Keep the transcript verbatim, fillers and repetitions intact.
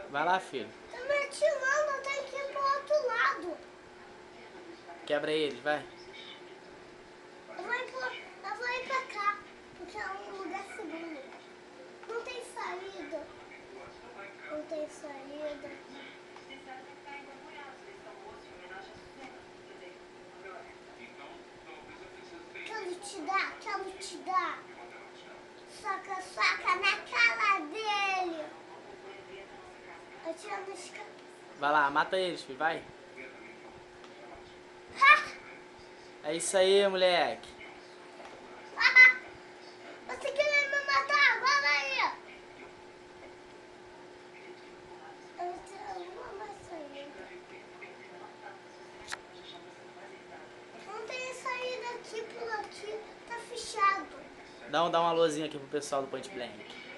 Vai lá, filho. Tá me atirando, eu tenho que ir pro outro lado. Quebra eles, vai. Eu vou ir, pro, eu vou ir pra cá, porque é um lugar seguro. Não tem saída. Não tem saída. Quero te dar, quero te dar. Soca, soca na cara dele. Atirando os caras. Vai lá, mata eles, filho, vai. É isso aí, moleque. Você queria me matar agora aí? Eu tenho uma mais saída. Não tem saída aqui por aqui, tá fechado. Dá, um, dá uma luzinha aqui pro pessoal do Point Blank.